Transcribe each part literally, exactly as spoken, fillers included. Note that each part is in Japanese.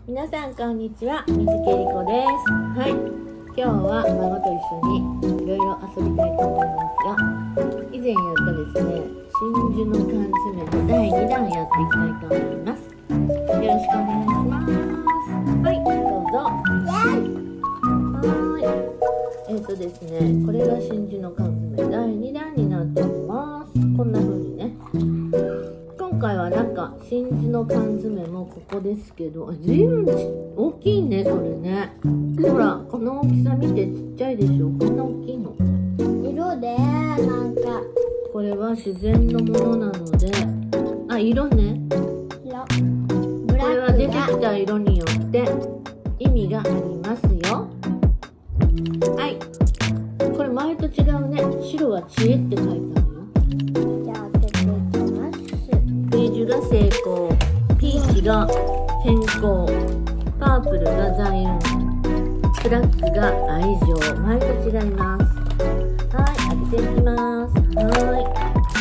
皆さんこんにちは、水木えり子です。はい、今日は孫と一緒にいろいろ遊びたいと思いますが、以前やったですね、真珠の缶詰のだいにだんやっていきたいと思います。よろしくお願いします。はい、どうぞ。はい、えっとですね、これが真珠の缶詰だいにだんになっております。こんな風にね。今回はなんか真珠の缶詰もここですけど、ずいぶん大きいね、これね。ほら、この大きさ見て、ちっちゃいでしょ。こんな大きいの。 色でなんかこれは自然のものなので、あ、色ね。 色これは出てきた色によって意味がありますよ。はい、これ前と違うね。白は知恵って書いてあるよ。 じゃあ開けていきます。 ベージュが成功、ピーチが健康、パープルが財運、ブラックが愛情。前と違います。はい、開けていきます。はい、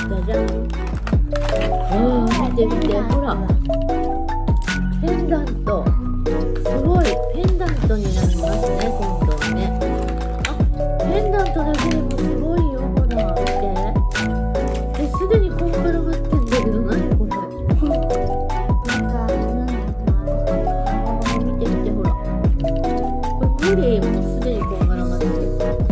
じゃじゃん。あー、見て見て、ほら、ペンダント、すごいペンダントになりますね、今度はね。あ、ペンダントだけでもすごいよ、ほら、見て。え、すでにコンパルがってんだけど、何これ。 なんかあ、見て見て、ほら。これ無理、もうすでにこんがらがってる。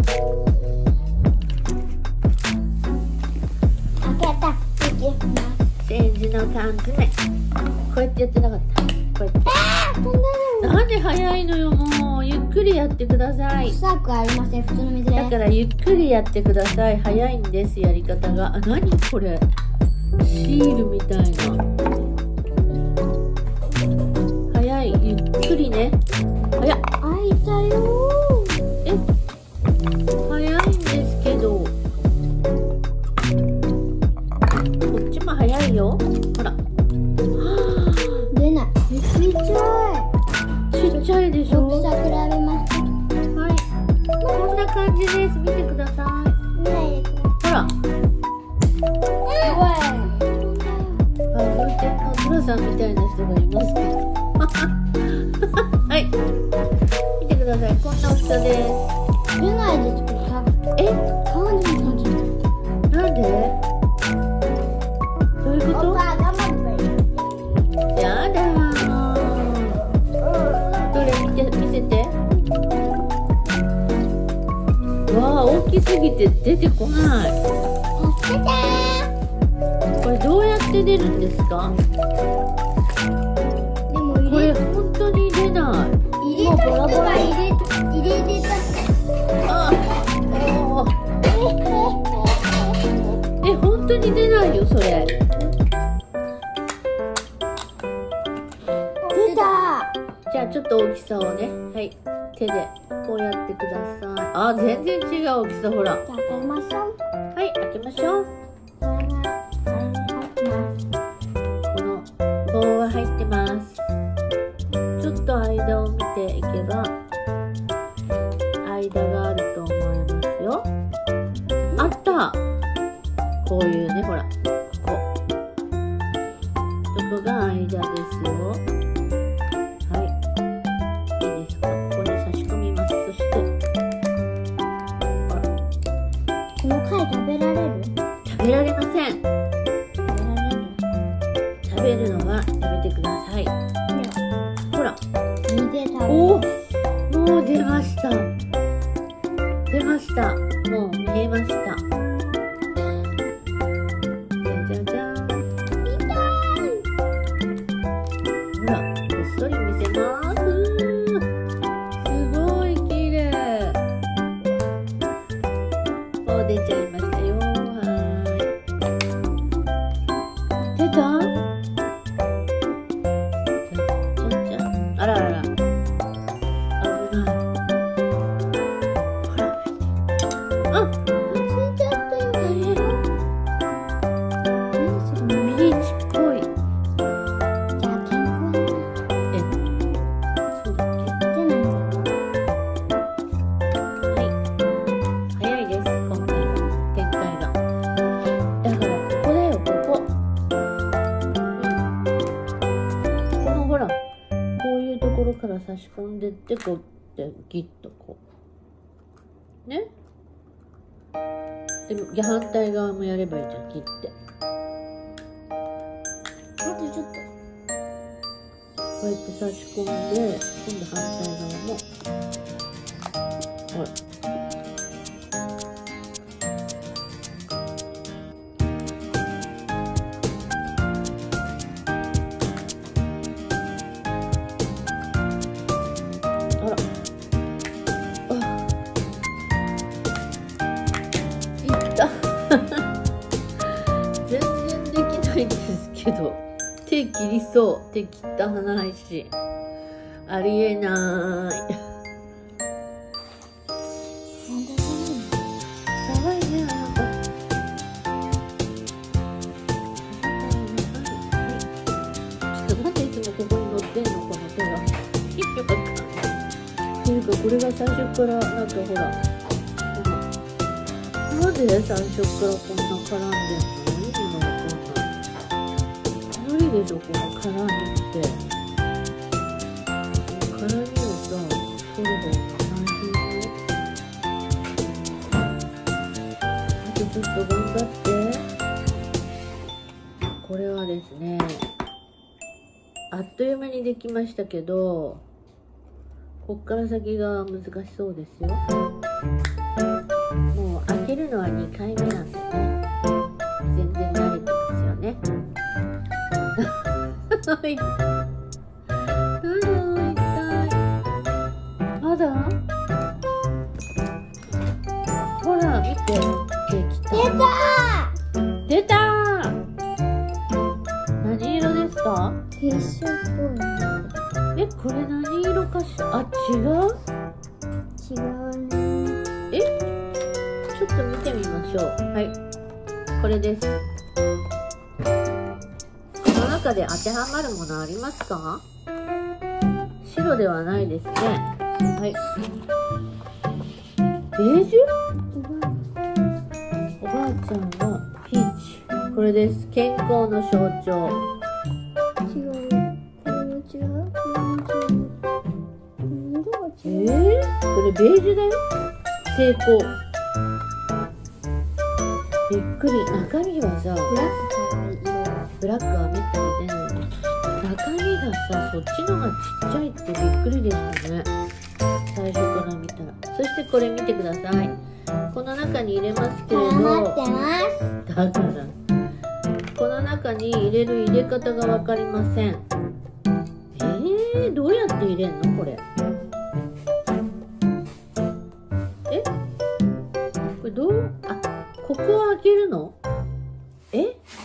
開けた。いきます。 真珠の缶詰。こうやってやってなかった。こうやって。 飛んだよ。 なんで早いのよ、もう。ゆっくりやってください。 臭くありません。普通の水です。 だからゆっくりやってください。早いんです、やり方が。あ、何これ。シールみたいな。早い、ゆっくりね。早っ。 開いたよえ、早いんですけど。こっちも早いよ。ほら。 ー。出ない。え、ちっちゃい。 ちっちゃいでしょ。 大きさ比べますか。 はい。こんな感じです。見てください。 ねえ。 ほら。 すごい。 あ、風天のトラさんみたいな人がいますけど。はい。見てください。こんな大きさです。 出ないですけどさ。 え、 感じ感じ。 なんで？どういうこと？ 頑張って。 やだー。どれ見て、見せて。わあ、大きすぎて出てこない。 助けてー。 これどうやって出るんですか？ でもこれ入れ本当に出ない。 入れた人が入れ入れてた。 あ、おー。え、本当に出ないよ、それ。 出た。 じゃあちょっと大きさをね、はい、手でこうやってください。あ、全然違う大きさ、ほら。 じゃあ開けましょう。 はい、開けましょう。 これがあれに入ってます。 この棒は入ってます。ちょっと間を見ていけば、間があると思いますよ。あった。こういうね、ほら、ここ。ここが間ですよ。はい。いいですか？ここに差し込みます。そして、ほら。 この貝食べられる？ 食べられません。 食べられる。 食べるのはやめてください。ほら。 身で食べる。 おお、もう出ました。出ました。もう見えました。じゃじゃじゃん。ほら、こっそり見せます。すごい綺麗。もう出ちゃいましたよ。はーい。出た？じゃじゃじゃん。あらあら。危ない。ほら。あ、 ついちゃったよ。 え何それ？ ビーチっぽい。 じゃあ健康だ。 え、そうだっけ？ 出ないんだ。 はい。早いです、今回の展開が。だから、ここだよ、ここ。このほら、こういうところから差し込んでって、こうってギッとこうね。でも反対側もやればいいじゃん、切って。 あとちょっと。 こうやって差し込んで、今度反対側もほら。全然できないんですけど、手切りそう。手切ったないし、ありえない。やばいね、あなた。ちょっと待って、いつもここに乗ってんの、この手が。意味わかんない。っていうか、これが最初からなんかほら、なんで最初からこんな絡んでんの？意味がわかんない。無理でしょ、この絡みって。絡みをさ、取る方が大変よ。あとちょっと頑張って。これはですね、あっという間にできましたけど、こっから先が難しそうですよ。もう開けるのはにかいめなんでね、全然慣れてますよね。はい。まだほら見て、できた。出たー。何色ですか？ 結晶っぽい。 え、これ何色かしら。あ、違う？ 違うね。 え、ちょっと見てみましょう。はい、これです。この中で当てはまるものありますか？白ではないですね。はい。ベージュ？おばあちゃんはピーチ。これです。健康の象徴。 違う。これも違う。これも違う。色が違う。 えー、これベージュだよ。成功。びっくり。中身はさ、 ブラックかわいい色。 ブラックはめったに出ない。中身がさ、そっちのがちっちゃいってびっくりでしたね。最初から見たら。そしてこれ見てください。この中に入れますけれど、 絡まってます。 だからこの中に入れる入れ方が分かりません。えー、どうやって入れんのこれ。え、これどう、あ、ここを開けるの？え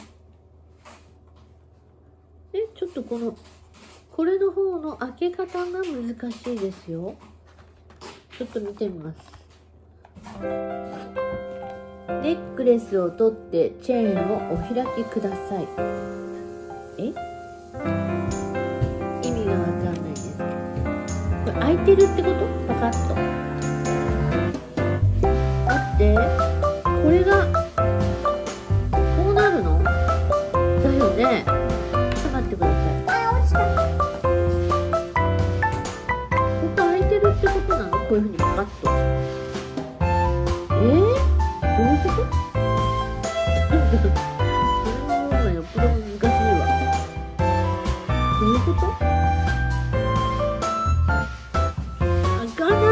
え、ちょっとこのこれの方の開け方が難しいですよ。ちょっと見てみます。ネックレスを取ってチェーンをお開きください。え、意味がわかんないです。これ開いてるってこと？パカッと。待って、これがこうなるの？だよね。ちょっと待ってください。 あ、落ちた。 ここ開いてるってことなの？こういうふうにパカッと。えー、どういうこと？これの方がよっぽど難しいわ。どういうこと？開かない。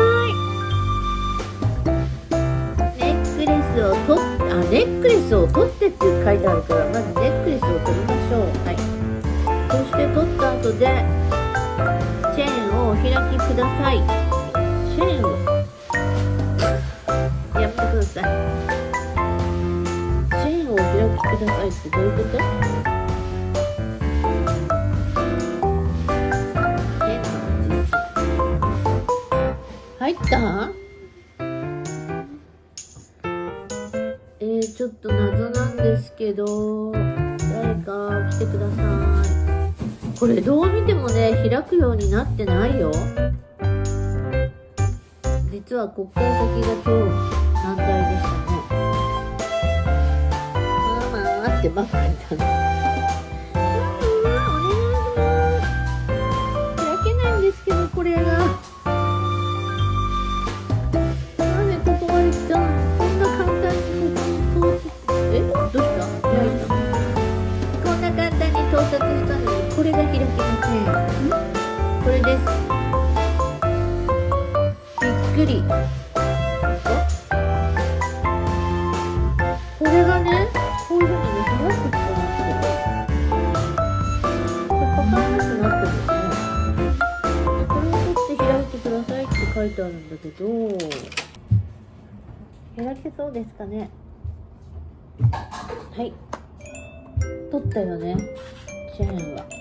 ネックレスを取って、あ、ネックレスを取ってって書いてあるから、まずネックレスを取りましょう。はい。そして取った後でチェーンをお開きください。チェーンをやってください。チェーンをお開きくださいってどういうこと？入った？えー、ちょっと謎なんですけど、誰か来てください。これどう見てもね、開くようになってないよ。実はこっから先が超難題でしたね。ママってばっかりだね。ママお願いします。開けないんですこれが。なんでここまで来たの？こんな簡単に到達。え、どうした？開いた。こんな簡単に到達したのに、これが開きません。これです。びっくり。これがね、こういうふうにね、開くってなってる。これパカーンってなってるんですね。これを取って開いてくださいって書いてあるんだけど、開けそうですかね。はい。取ったよね、チェーンは。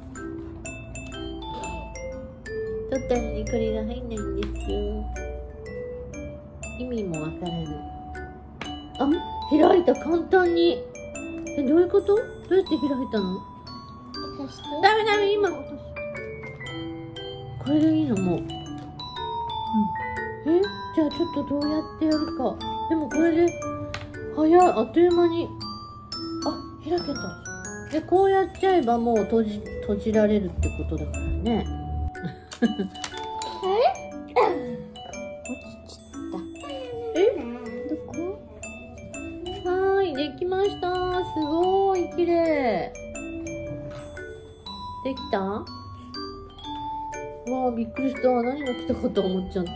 取ったのにこれが入んないんですよ。意味もわからない。あ、開いた、簡単に。え、どういうこと？どうやって開いたの？ダメダメ、今。これでいいの？もう。うん。え、じゃあちょっとどうやってやるか。でもこれで、早い、あっという間に。あ、開けた。で、こうやっちゃえばもう閉じ、閉じられるってことだからね。 え？ え？どこ？はーい、できました。すごい綺麗。できた？わあ、びっくりした。何が来たかと思っちゃった。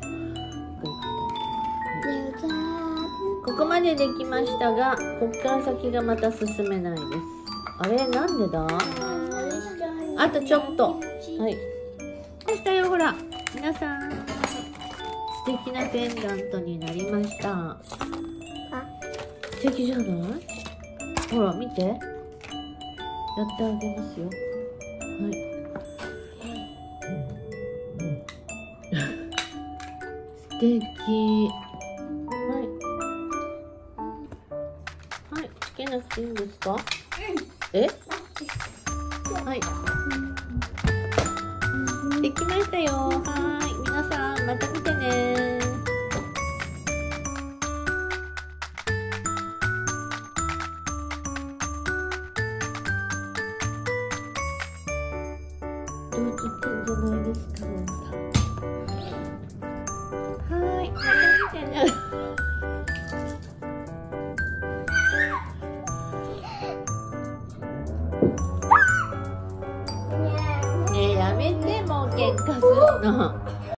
ここまでできましたが、こっから先がまた進めないです。あれ、なんでだ？あとちょっと。はい。でしたよ、ほら。皆さん、素敵なペンダントになりました。素敵じゃない？ほら、見て。やってあげますよ。はい。素敵。はい。はい、つけなくていいんですか？え？はい。できましたよ。はい。皆さん、また見てね。上手ってんじゃないですか。はい。また見てね。ねえ、やめて、もう喧嘩するの。